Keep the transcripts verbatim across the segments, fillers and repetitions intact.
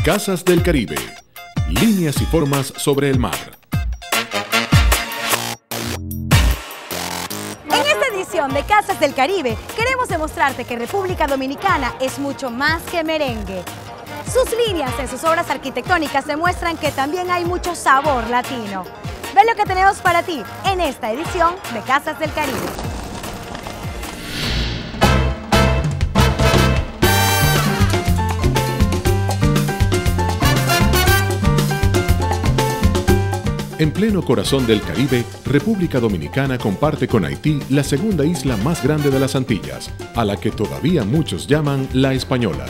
Casas del Caribe. Líneas y formas sobre el mar. En esta edición de Casas del Caribe, queremos demostrarte que República Dominicana es mucho más que merengue. Sus líneas en sus obras arquitectónicas demuestran que también hay mucho sabor latino. Ve lo que tenemos para ti en esta edición de Casas del Caribe. En pleno corazón del Caribe, República Dominicana comparte con Haití la segunda isla más grande de las Antillas, a la que todavía muchos llaman La Española.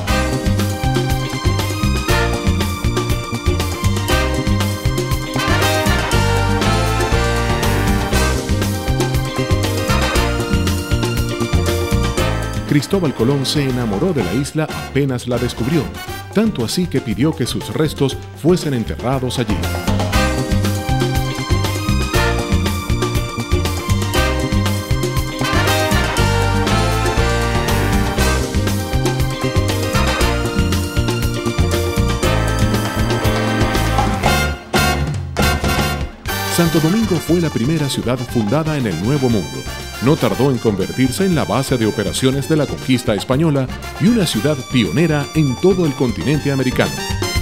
Cristóbal Colón se enamoró de la isla apenas la descubrió, tanto así que pidió que sus restos fuesen enterrados allí. Santo Domingo fue la primera ciudad fundada en el Nuevo Mundo. No tardó en convertirse en la base de operaciones de la conquista española y una ciudad pionera en todo el continente americano.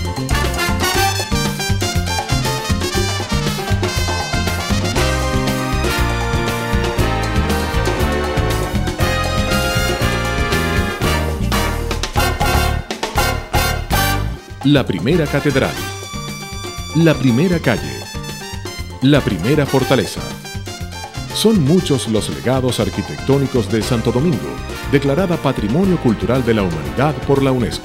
La primera catedral. La primera calle. La primera fortaleza. Son muchos los legados arquitectónicos de Santo Domingo, declarada Patrimonio Cultural de la Humanidad por la UNESCO.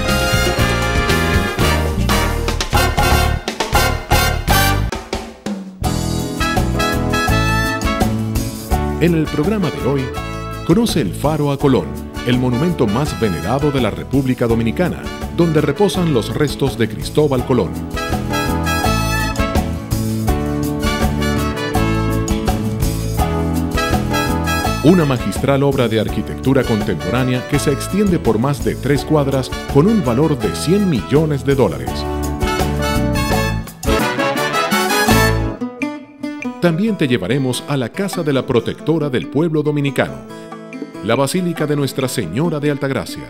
En el programa de hoy, conoce el Faro a Colón, el monumento más venerado de la República Dominicana, donde reposan los restos de Cristóbal Colón. Una magistral obra de arquitectura contemporánea que se extiende por más de tres cuadras con un valor de cien millones de dólares. También te llevaremos a la casa de la protectora del pueblo dominicano, la Basílica de Nuestra Señora de Altagracia.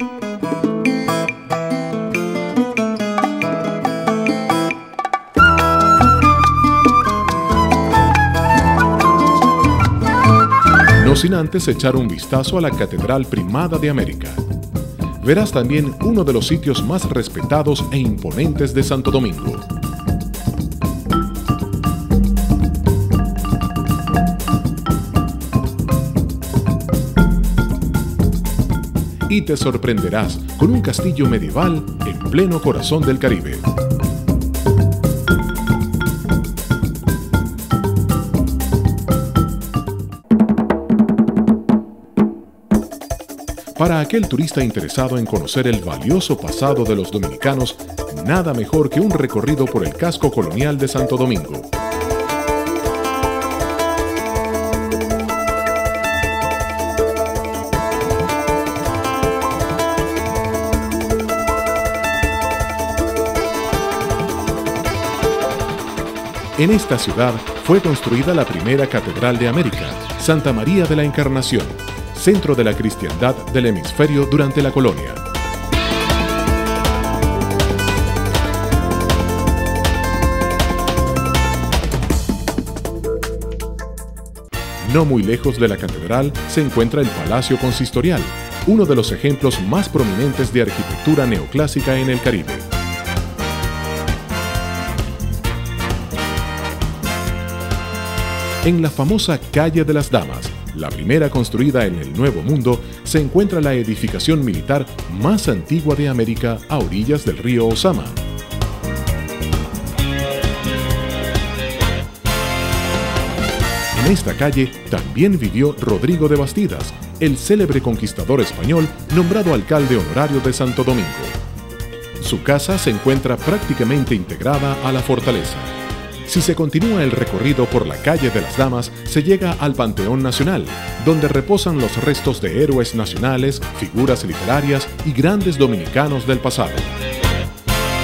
No sin antes echar un vistazo a la Catedral Primada de América. Verás también uno de los sitios más respetados e imponentes de Santo Domingo. Y te sorprenderás con un castillo medieval en pleno corazón del Caribe. Para aquel turista interesado en conocer el valioso pasado de los dominicanos, nada mejor que un recorrido por el casco colonial de Santo Domingo. En esta ciudad fue construida la primera catedral de América, Santa María de la Encarnación, centro de la cristiandad del hemisferio durante la colonia. No muy lejos de la catedral se encuentra el Palacio Consistorial, uno de los ejemplos más prominentes de arquitectura neoclásica en el Caribe. En la famosa Calle de las Damas, la primera construida en el Nuevo Mundo, se encuentra la edificación militar más antigua de América a orillas del río Ozama. En esta calle también vivió Rodrigo de Bastidas, el célebre conquistador español nombrado alcalde honorario de Santo Domingo. Su casa se encuentra prácticamente integrada a la fortaleza. Si se continúa el recorrido por la Calle de las Damas, se llega al Panteón Nacional, donde reposan los restos de héroes nacionales, figuras literarias y grandes dominicanos del pasado.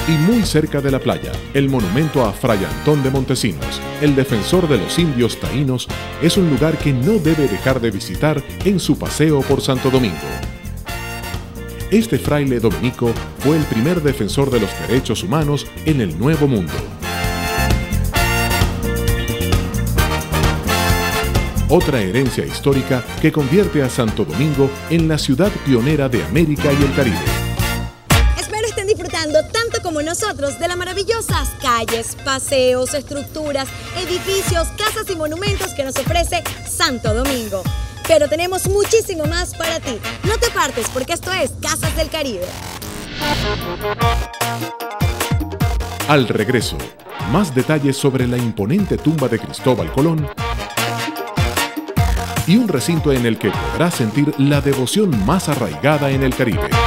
Y muy cerca de la playa, el monumento a Fray Antón de Montesinos, el defensor de los indios taínos, es un lugar que no debe dejar de visitar en su paseo por Santo Domingo. Este fraile dominico fue el primer defensor de los derechos humanos en el Nuevo Mundo. Otra herencia histórica que convierte a Santo Domingo en la ciudad pionera de América y el Caribe. Espero estén disfrutando tanto como nosotros de las maravillosas calles, paseos, estructuras, edificios, casas y monumentos que nos ofrece Santo Domingo. Pero tenemos muchísimo más para ti. No te partes porque esto es Casas del Caribe. Al regreso, más detalles sobre la imponente tumba de Cristóbal Colón y un recinto en el que podrás sentir la devoción más arraigada en el Caribe.